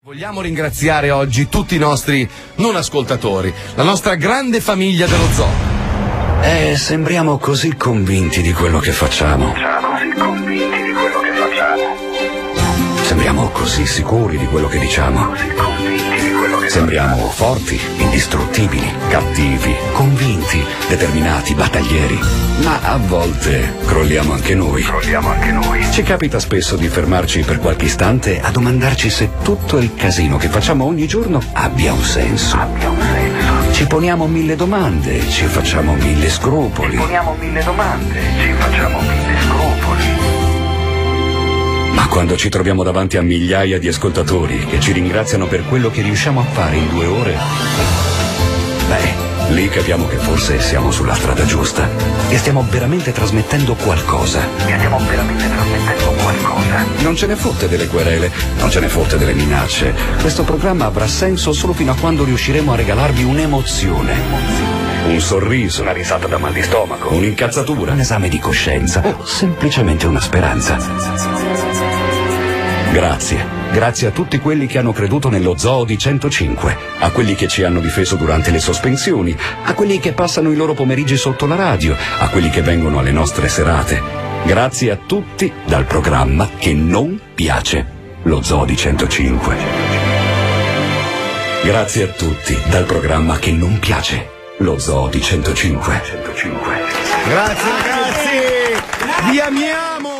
Vogliamo ringraziare oggi tutti i nostri non ascoltatori, la nostra grande famiglia dello zoo. Sembriamo così convinti di quello che facciamo. Sembriamo così sicuri di quello che diciamo. Sembriamo forti, indistruttibili, cattivi, convinti, determinati, battaglieri. Ma a volte crolliamo anche noi. Ci capita spesso di fermarci per qualche istante a domandarci se tutto il casino che facciamo ogni giorno abbia un senso. Ci poniamo 1000 domande, ci facciamo 1000 scrupoli. Ma quando ci troviamo davanti a migliaia di ascoltatori che ci ringraziano per quello che riusciamo a fare in 2 ore, lì capiamo che forse siamo sulla strada giusta e stiamo veramente trasmettendo qualcosa. Non ce ne fotte delle querele, non ce ne fotte delle minacce. Questo programma avrà senso solo fino a quando riusciremo a regalarvi un'emozione. Un sorriso, una risata da mal di stomaco, un'incazzatura, un esame di coscienza o semplicemente una speranza. Grazie a tutti quelli che hanno creduto nello Zoo di 105, a quelli che ci hanno difeso durante le sospensioni, a quelli che passano i loro pomeriggi sotto la radio, a quelli che vengono alle nostre serate. Grazie a tutti dal programma che non piace, lo Zoo di 105. Grazie a tutti dal programma che non piace, lo Zoo di 105. Grazie ragazzi, vi amiamo!